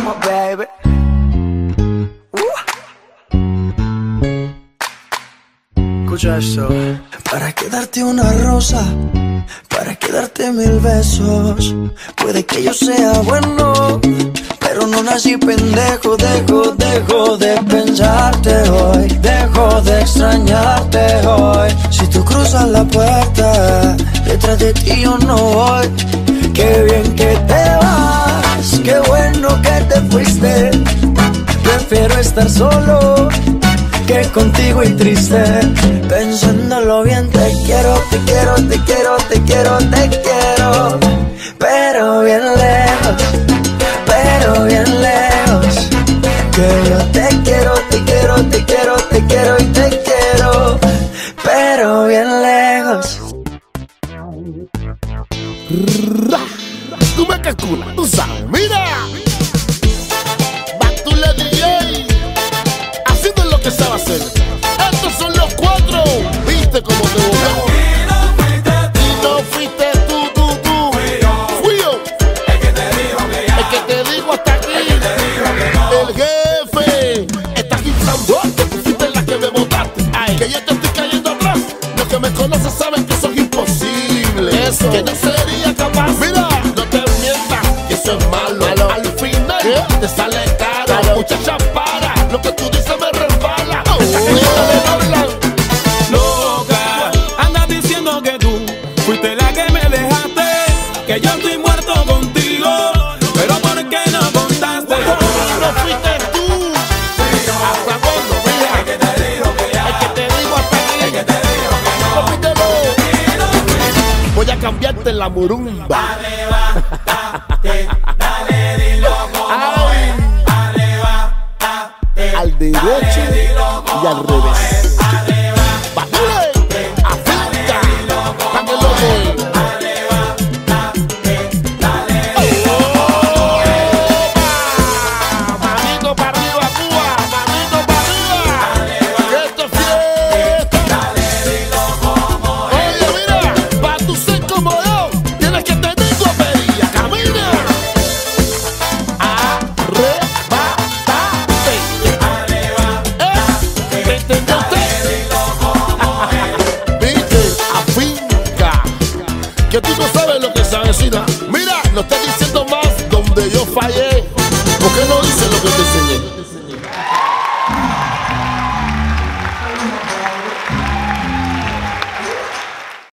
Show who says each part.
Speaker 1: Vamos, baby. Escucha esto.
Speaker 2: Para que darte una rosa, para que darte 1000 besos. Puede que yo sea bueno, pero no nací pendejo. Dejo de pensarte hoy, dejo de extrañarte hoy. Si tú cruzas la puerta, detrás de ti yo no voy. Qué bien que te vas, qué bueno que te fuiste. Prefiero estar solo que contigo y triste. Pensándolo bien, te quiero, te quiero, te quiero, te quiero, te quiero. Pero bien lejos, pero bien lejos. Que yo te quiero, te quiero, te quiero, te quiero y te quiero. Pero bien lejos.
Speaker 3: Tú me calculas, tú sabes, mira. Batule DJ, haciendo lo que sabe hacer. Estos son los 4. ¿Viste cómo te volvemos? Y no fuiste tú. Fui yo. El que te dijo hasta aquí. El jefe. Estás inflando. Tú fuiste la que me botaste. Que yo te estoy cayendo atrás. Los que me conocen saben que eso es imposible. Eso. Que no sería capaz. Mira, no te mientas. Que eso es malo. Al final te sale caro. Muchacha, para. Lo que tú dices me resbala. Esa cajita de Orlan.
Speaker 4: Loca, andas diciendo que tú fuiste la que me dejaste, que yo estoy muerto contigo, pero ¿por qué no contaste?
Speaker 3: No fuiste tú. ¿Hasta cuándo? Mira. El que te digo hasta aquí. El que te digo que no. Repítelo. Voy a cambiarte la murumba.
Speaker 4: Dale, dilo como
Speaker 3: Al derecho y al revés. Batule, afinca, pa' que lo ve. Manito para arriba, Cuba, manito para arriba. Que esto es fiesta. Oye, mira, pa' tu ser como yo, tienes que tener copería. Camina. Que tú no sabes lo que se avecina. Mira, no estoy diciendo más donde yo fallé.